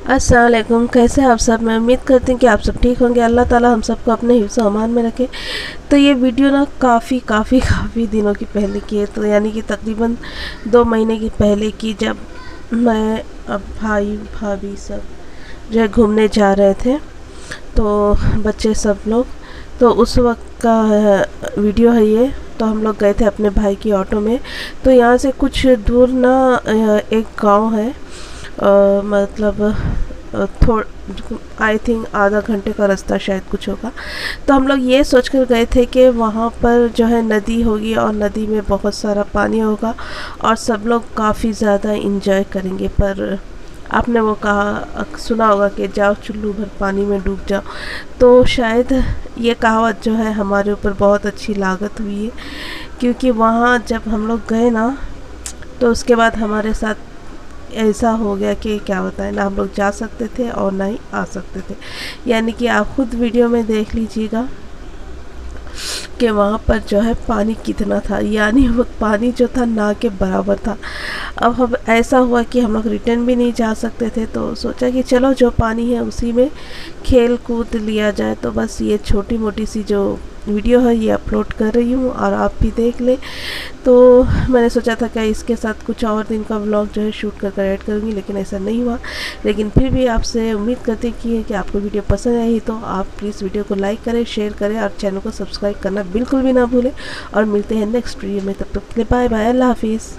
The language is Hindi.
अस्सलाम वालेकुम। कैसे हैं आप सब? मैं उम्मीद करती हूँ कि आप सब ठीक होंगे। अल्लाह ताला हम सबको अपने हिफ्ज़ अमान में रखे। तो ये वीडियो ना काफ़ी दिनों की पहले की है, तो यानी कि तकरीबन 2 महीने की पहले की, जब मैं अब भाई भाभी सब जो है घूमने जा रहे थे, तो बच्चे सब लोग, तो उस वक्त का वीडियो है ये। तो हम लोग गए थे अपने भाई की ऑटो में। तो यहाँ से कुछ दूर ना एक गांव है, मतलब थोड़ आई थिंक आधा घंटे का रास्ता शायद कुछ होगा। तो हम लोग ये सोच कर गए थे कि वहाँ पर जो है नदी होगी और नदी में बहुत सारा पानी होगा और सब लोग काफ़ी ज़्यादा इंजॉय करेंगे। पर आपने वो कहा सुना होगा कि जाओ चुल्लू भर पानी में डूब जाओ। तो शायद ये कहावत जो है हमारे ऊपर बहुत अच्छी लागत हुई है, क्योंकि वहाँ जब हम लोग गए ना, तो उसके बाद हमारे साथ ऐसा हो गया कि क्या बताएं, ना हम लोग जा सकते थे और ना ही आ सकते थे। यानी कि आप खुद वीडियो में देख लीजिएगा कि वहाँ पर जो है पानी कितना था, यानी वो पानी जो था ना के बराबर था। अब ऐसा हुआ कि हम लोग रिटर्न भी नहीं जा सकते थे, तो सोचा कि चलो जो पानी है उसी में खेल कूद लिया जाए। तो बस ये छोटी मोटी सी जो वीडियो है ये अपलोड कर रही हूँ और आप भी देख लें। तो मैंने सोचा था कि इसके साथ कुछ और दिन का व्लॉग जो है शूट कर ऐड करूँगी, लेकिन ऐसा नहीं हुआ। लेकिन फिर भी आपसे उम्मीद करते कि आपको वीडियो पसंद आई, तो आप प्लीज़ वीडियो को लाइक करें, शेयर करें और चैनल को सब्सक्राइब करना बिल्कुल भी ना भूलें। और मिलते हैं नेक्स्ट वीडियो में, तब तक के लिए बाय बाय, अल्लाह हाफिज़।